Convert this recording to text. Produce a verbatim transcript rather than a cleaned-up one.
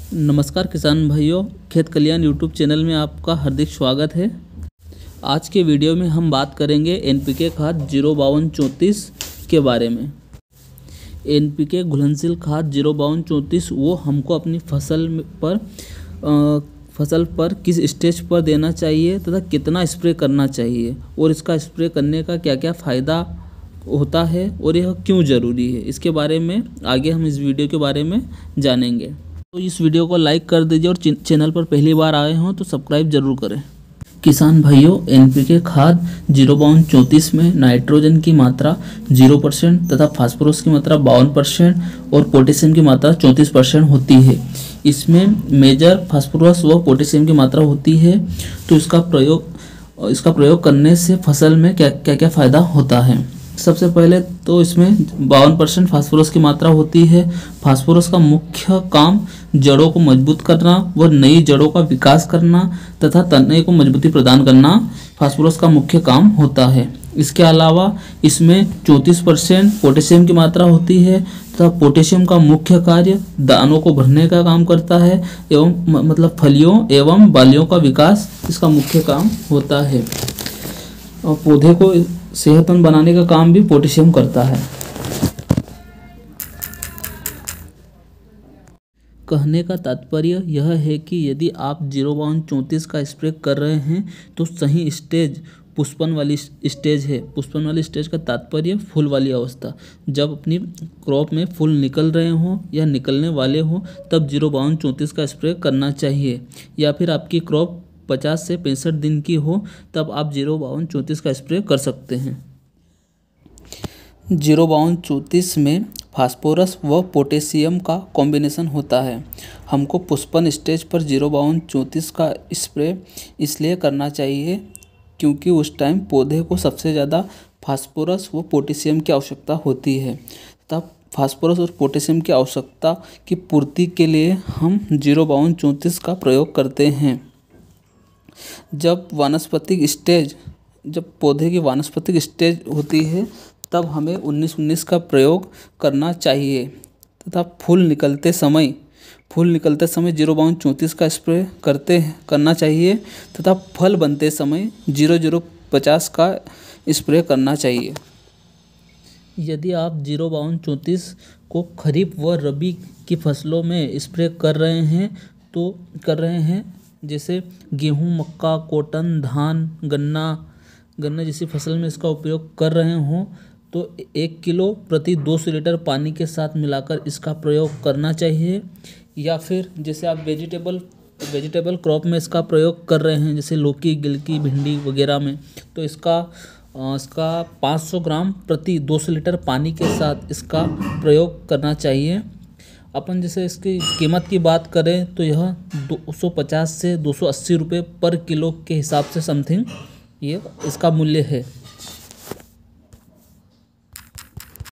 नमस्कार किसान भाइयों, खेत कल्याण यूट्यूब चैनल में आपका हार्दिक स्वागत है। आज के वीडियो में हम बात करेंगे एनपीके खाद जीरो बावन चौंतीस के बारे में। एनपीके घुलनशील खाद जीरो बावन चौंतीस वो हमको अपनी फसल पर आ, फसल पर किस स्टेज पर देना चाहिए तथा कितना स्प्रे करना चाहिए और इसका स्प्रे करने का क्या क्या फ़ायदा होता है और यह क्यों ज़रूरी है, इसके बारे में आगे हम इस वीडियो के बारे में जानेंगे। तो इस वीडियो को लाइक कर दीजिए और चैनल पर पहली बार आए हों तो सब्सक्राइब जरूर करें। किसान भाइयों, एनपीके खाद जीरो बावन चौंतीस में नाइट्रोजन की मात्रा जीरो परसेंट तथा फास्फोरस की मात्रा बावन परसेंट और पोटेशियम की मात्रा चौंतीस परसेंट होती है। इसमें मेजर फास्फोरस व पोटेशियम की मात्रा होती है। तो इसका प्रयोग इसका प्रयोग करने से फसल में क्या क्या क्या फ़ायदा होता है। सबसे पहले तो इसमें बावन परसेंट फास्फोरस की मात्रा होती है। फास्फोरस का मुख्य काम जड़ों को मजबूत करना व नई जड़ों का विकास करना तथा तने को मजबूती प्रदान करना फास्फोरस का मुख्य काम होता है। इसके अलावा इसमें चौंतीस परसेंट पोटेशियम की मात्रा होती है तथा पोटेशियम का मुख्य कार्य दानों को भरने का काम करता है एवं मतलब फलियों एवं बालियों का विकास इसका मुख्य काम होता है और पौधे को सेहतमंद बनाने का काम भी पोटेशियम करता है। कहने का तात्पर्य यह है कि यदि आप जीरो बावन चौंतीस का स्प्रे कर रहे हैं तो सही स्टेज पुष्पन वाली स्टेज है। पुष्पन वाली स्टेज का तात्पर्य फूल वाली अवस्था, जब अपनी क्रॉप में फूल निकल रहे हों या निकलने वाले हों तब जीरो बावन चौंतीस का स्प्रे करना चाहिए। या फिर आपकी क्रॉप पचास से पैंसठ दिन की हो तब आप जीरो बावन चौंतीस का स्प्रे कर सकते हैं। जीरो बावन चौंतीस में फास्फोरस व पोटेशियम का कॉम्बिनेशन होता है। हमको पुष्पन स्टेज पर जीरो बावन चौंतीस का स्प्रे इसलिए करना चाहिए क्योंकि उस टाइम पौधे को सबसे ज़्यादा फास्फोरस व पोटेशियम की आवश्यकता होती है। तब फास्फोरस और पोटेशियम की आवश्यकता की पूर्ति के लिए हम जीरो बावन चौंतीस का प्रयोग करते हैं। जब वानस्पतिक स्टेज जब पौधे की वानस्पतिक स्टेज होती है तब हमें उन्नीस उन्नीस का प्रयोग करना चाहिए तथा फूल निकलते समय फूल निकलते समय जीरो बावन चौंतीस का स्प्रे करते करना चाहिए तथा फल बनते समय जीरो जीरो पचास का स्प्रे करना चाहिए। यदि आप जीरो बावन चौंतीस को खरीफ व रबी की फसलों में स्प्रे कर रहे हैं तो कर रहे हैं जैसे गेहूं, मक्का, कॉटन, धान, गन्ना गन्ना जैसी फसल में इसका उपयोग कर रहे हों तो एक किलो प्रति दो सौ लीटर पानी के साथ मिलाकर इसका प्रयोग करना चाहिए। या फिर जैसे आप वेजिटेबल वेजिटेबल क्रॉप में इसका प्रयोग कर रहे हैं जैसे लौकी, गिलकी, भिंडी वगैरह में तो इसका इसका पाँच सौ ग्राम प्रति दो सौ लीटर पानी के साथ इसका प्रयोग करना चाहिए। अपन जैसे इसकी कीमत की बात करें तो यह दो सौ पचास से दो सौ अस्सी रुपये पर किलो के हिसाब से समथिंग ये इसका मूल्य है।